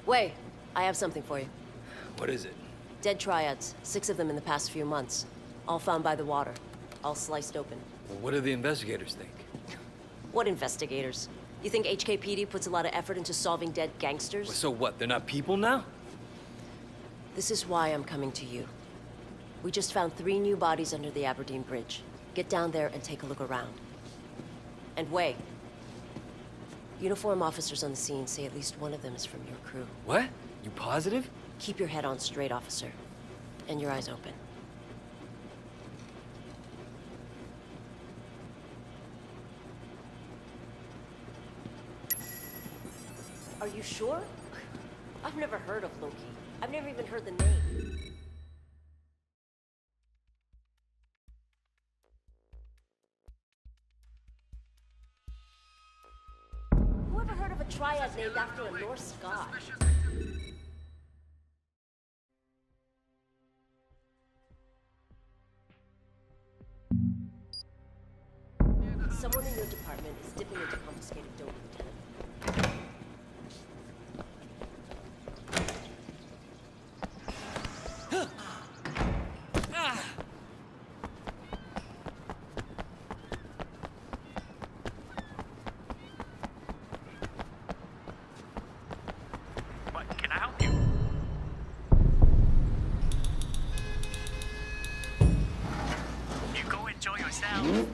Wei, I have something for you. What is it? Dead triads. 6 of them in the past few months. All found by the water. All sliced open. Well, what do the investigators think? What investigators? You think HKPD puts a lot of effort into solving dead gangsters? Well, so what? They're not people now? This is why I'm coming to you. We just found 3 new bodies under the Aberdeen Bridge. Get down there and take a look around. And Wei, uniform officers on the scene say at least one of them is from your crew. What? You positive? Keep your head on straight, officer. And your eyes open. Are you sure? I've never heard of Loki. I've never even heard the name. Whoever heard of a triad named after a Norse god? Someone in your department is dipping into confiscated dope, Lieutenant. What can I help you? You go enjoy yourself.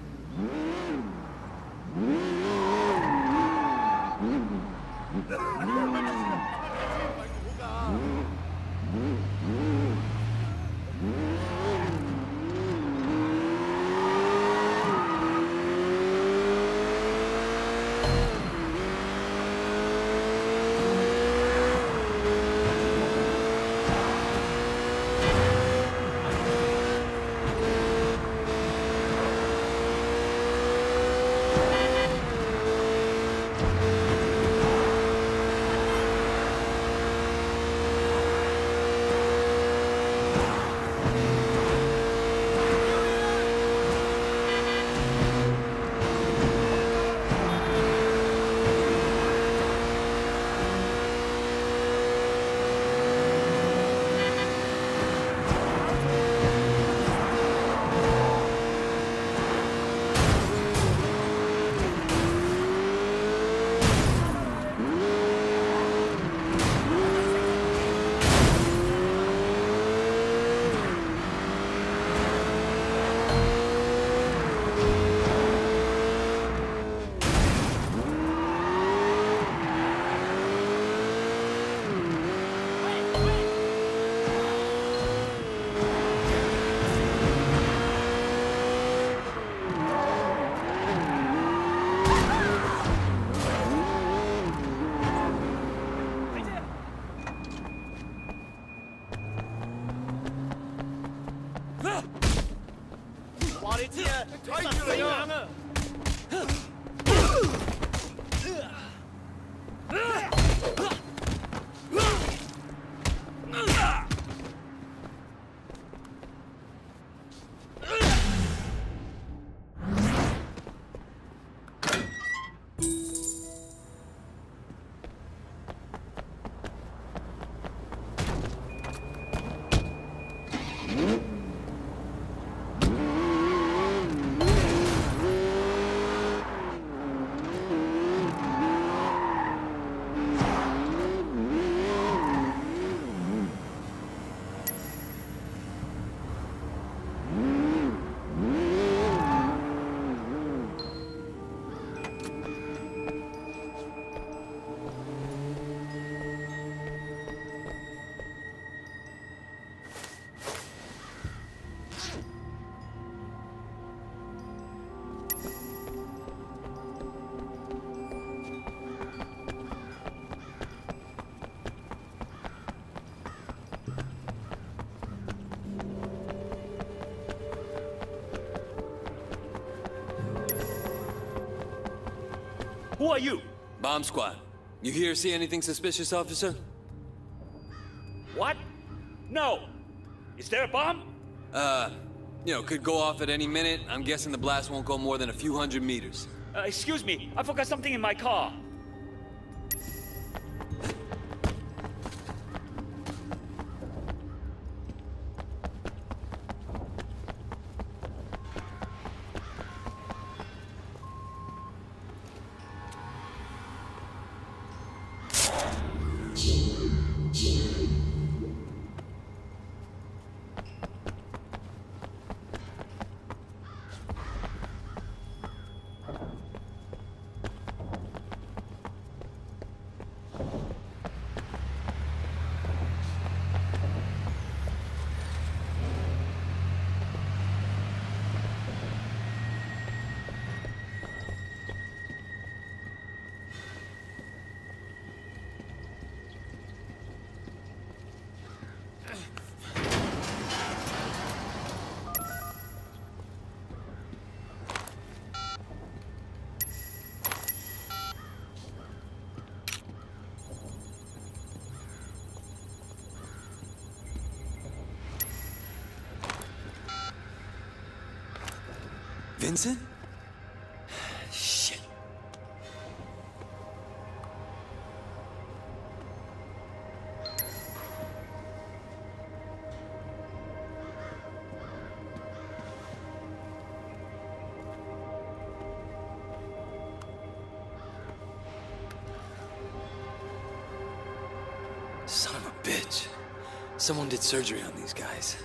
Who are you? Bomb squad. You here see anything suspicious, officer? What? No. Is there a bomb? Could go off at any minute. I'm guessing the blast won't go more than a few hundred meters. Excuse me, I forgot something in my car. Vincent? Shit. Son of a bitch. Someone did surgery on these guys.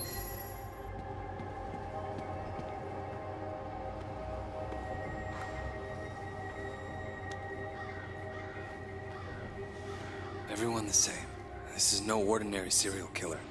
Everyone the same. This is no ordinary serial killer.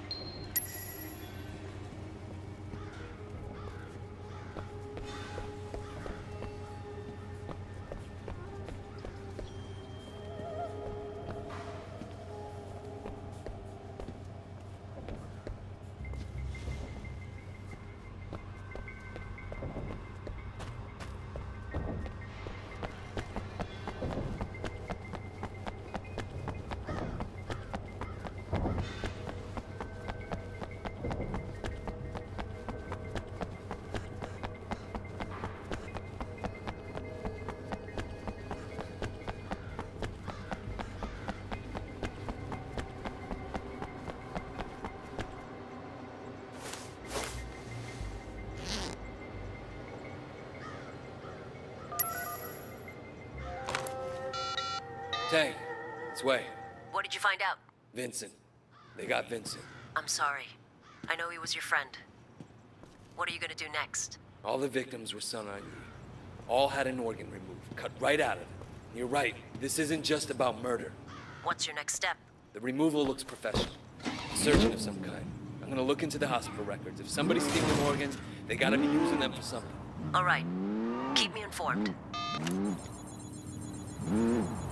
Tang, it's Wei. What did you find out? Vincent. They got Vincent. I'm sorry. I know he was your friend. What are you gonna do next? All the victims were Sun On Yee. All had an organ removed, cut right out of it. You're right, this isn't just about murder. What's your next step? The removal looks professional. A surgeon of some kind. I'm gonna look into the hospital records. If somebody's stealing organs, they gotta be using them for something. All right. Keep me informed.